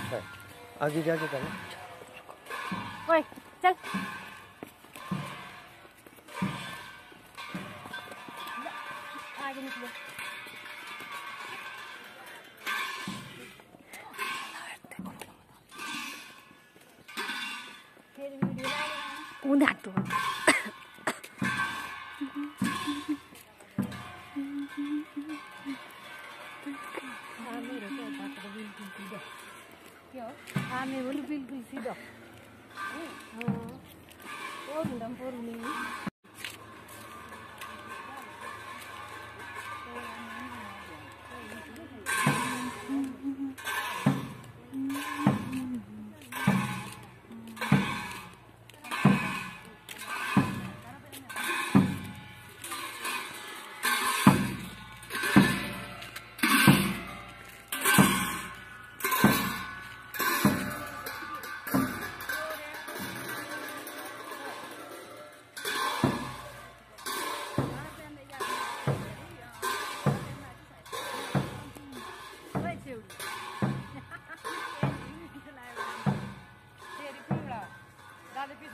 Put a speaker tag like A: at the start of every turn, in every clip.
A: आगे जाके करना।
B: ओए चल आगे निकलो। फिर वीडियो उन्हें तो आने बोलो बिल्कुल सीधा। हाँ और नहीं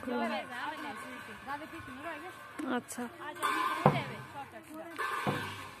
B: अच्छा।